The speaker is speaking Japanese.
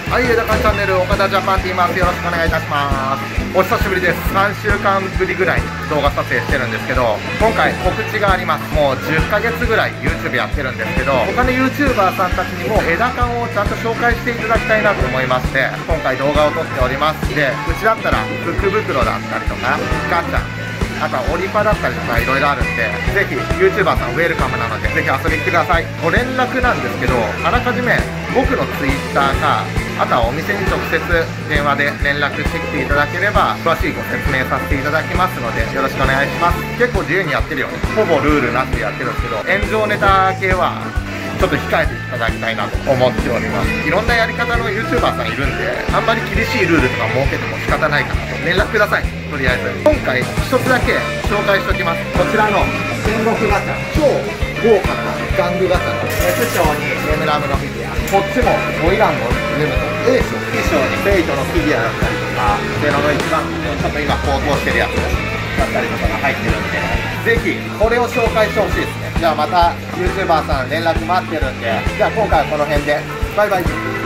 はい、枝カンチャンネル岡田ジャパンティーマース、よろしくお願いいたします。お久しぶりです。3週間ぶりぐらいに動画撮影してるんですけど、今回告知があります。もう10ヶ月ぐらい YouTube やってるんですけど、他の YouTuber さんたちにも枝カンをちゃんと紹介していただきたいなと思いまして、今回動画を撮っております。で、うちだったら福袋だったりとかガチャ、あとはオリパだったりとかいろいろあるんで、ぜひ YouTuber さんウェルカムなので、ぜひ遊びに来てください。ご連絡なんですけど、あらかじめ僕の Twitter か、あとはお店に直接電話で連絡してきていただければ、詳しいご説明させていただきますので、よろしくお願いします。結構自由にやってるよね。ほぼルールなしでやってるんですけど、炎上ネタ系はちょっと控えていただきたいなと思っております。いろんなやり方の YouTuber さんいるんで、あんまり厳しいルールとか設けても仕方ないかなと。連絡ください。とりあえず今回一つだけ紹介しておきます。こちらの戦国ガチャ、超豪華な玩具ガチャの S 賞にゲームラムのフィギュア、こっちもモイランのズムの A 賞、B 賞にフェイトのフィギュアだったりとか、ゼロの一番ちょっと今高騰してるやつだったりとかが入ってるんで、ぜひこれを紹介してほしいですね。じゃあまた YouTuber さん連絡待ってるんで、じゃあ今回はこの辺でバイバイ。